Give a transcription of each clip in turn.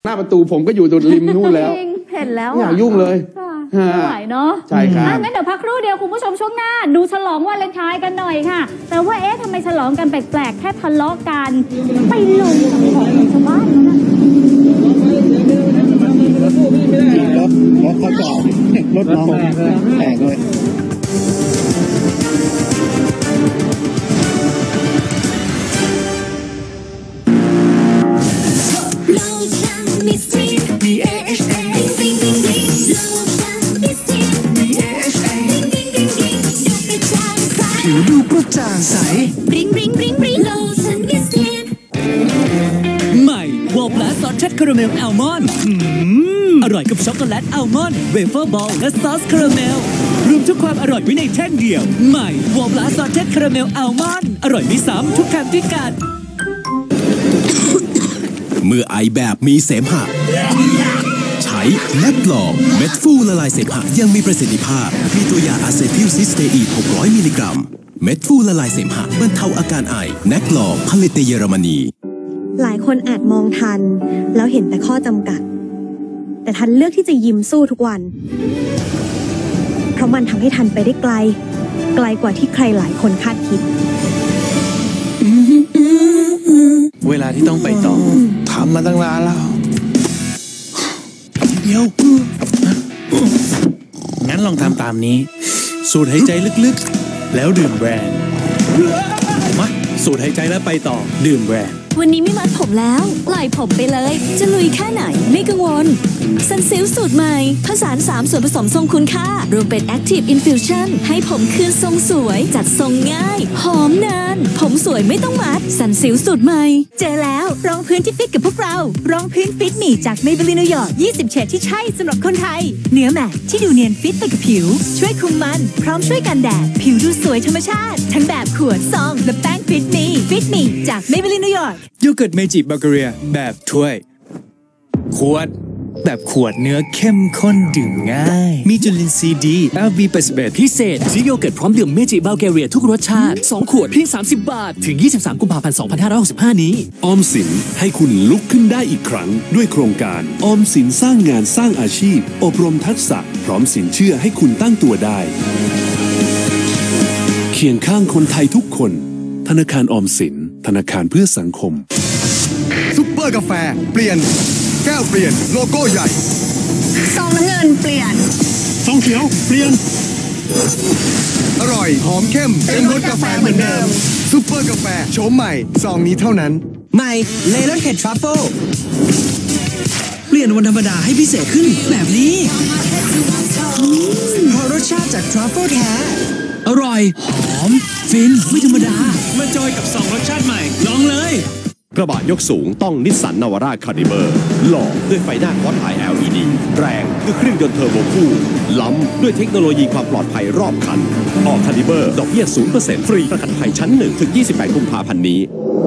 หน้าประตูผมก็อยู่ตรงริมนู่นแล้วเห็นแล้วอย่ายุ่งเลยไม่ไหวเนาะใช่ครับงั้นเดี๋ยวพักครู่เดียวคุณผู้ชมช่วงหน้าดูฉลองวาเลนไทน์กันหน่อยค่ะแต่ว่าทำไมฉลองกันแปลกๆแค่ทะเลาะกันไปลงของชาวบ้านนะรถเขาจอดรถน้องแตกเลยผิวดูกระจ่างใสริงโลชั่นมิสทีนใหม่วอลพลัสซอสเช็ดคาราเมลอัลมอนด์อร่อยกับช็อกโกแลตอัลมอนด์เวเฟอร์บอลและซอสคาราเมลรวมทุกความอร่อยไว้ในแท่งเดียวใหม่วอลพลัสซอสเช็ดคาราเมลอัลมอนด์อร่อยไม่ซ้ำทุกคำที่กัดเมื่อไอแบบมีเสมหะใช้แลกลองเม็ดฟูละลายเสมหะยังมีประสิทธิภาพมีตัวยาอะเซทิลซิสเตอีน600 มิลลิกรัมเม็ดฟูละลายเสมหะบรรเทาอาการไอแนกลองผลิตในเยอรมนีหลายคนอาจมองทันแล้วเห็นแต่ข้อจำกัดแต่ทันเลือกที่จะยิ้มสู้ทุกวันเพราะมันทำให้ทันไปได้ไกลกว่าที่ใครหลายคนคาดคิดเวลาที่ต้องไปต่อทำมาตั้งนานแล้วเดี๋ยวงั้นลองทำตามนี้สูดหายใจลึกๆแล้วดื่มแบรนด์มาสูดหายใจแล้วไปต่อดื่มแบรนด์วันนี้ไม่มัดผมแล้วปล่อยผมไปเลยจะลุยแค่ไหนไม่กังวลซันซิลสูตรใหม่ผสาน3ส่วนผสมทรงคุณค่ารวมเป็น Active Infusion ให้ผมคืนทรงสวยจัดทรงง่ายหอมนานผมสวยไม่ต้องมัดซันซิลสูตรใหม่เจอแล้วรองพื้นที่ฟิตกับพวกเรารองพื้นฟิตหมี่จาก Maybelline นิวยอร์ก20เฉดที่ใช่สำหรับคนไทยเนื้อแมตต์ที่ดูเนียนฟิตไปกับผิวช่วยคุมมันพร้อมช่วยกันแดดผิวดูสวยธรรมชาติทั้งแบบขวดซองและแป้งฟิตหมี่จาก Maybelline นิวยอร์กโยเกิร์ตเมจิบัลแกเรียแบบถ้วยขวดแบบขวดเนื้อเข้มข้นดื่มง่ายมีจุลินทรีย์ดี LB81 พิเศษซื้อโยเกิร์ตพร้อมดื่มเมจิบัลแกเรียทุกรสชาติ2ขวดเพียง30 บาทถึง23 กุมภาพันธ์ 2565 นี้ออมสินให้คุณลุกขึ้นได้อีกครั้งด้วยโครงการออมสินสร้างงานสร้างอาชีพอบรมทักษะพร้อมสินเชื่อให้คุณตั้งตัวได้เคียงข้างคนไทยทุกคนธนาคารออมสินธนาคารเพื่อสังคมซุปเปอร์กาแฟเปลี่ยนแก้วเปลี่ยนโลโก้ใหญ่ซองน้ำเงินเปลี่ยนซองเขียวเปลี่ยนอร่อยหอมเข้มเต็มรสกาแฟเหมือนเดิมซุปเปอร์กาแฟโฉมใหม่ซองนี้เท่านั้นใหม่เลมอนเห็ดทรัฟเฟิลเปลี่ยนวันธรรมดาให้พิเศษขึ้นแบบนี้เพราะรสชาติจากทรัฟเฟิลแท้อร่อยหอมฟินไม่ธรรมดามาจอยกับ2รสชาติใหม่ลองเลยกระบะยกสูงต้องนิสสันนาวาร่าคาร์ดิเบอร์หล่อด้วยไฟหน้าคอร์สไฮ LED แรงด้วยเครื่องยนต์เทอร์โบคู่ล้ำด้วยเทคโนโลยีความปลอดภัยรอบคันออกคาร์ดิเบอร์ดอกเบี้ย 0% ฟรีประกันภัยชั้น1ถึง28 กุมภาพันธ์นี้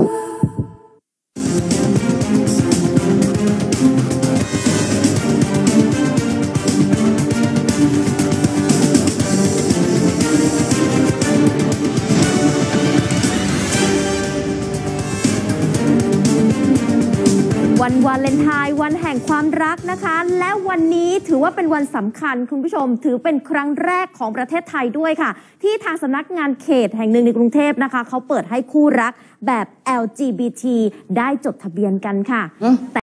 วันวาเลนไทน์วันแห่งความรักนะคะและวันนี้ถือว่าเป็นวันสำคัญคุณผู้ชมถือเป็นครั้งแรกของประเทศไทยด้วยค่ะที่ทางสำนักงานเขตแห่งหนึ่งในกรุงเทพนะคะเขาเปิดให้คู่รักแบบ LGBT ได้จดทะเบียนกันค่ะ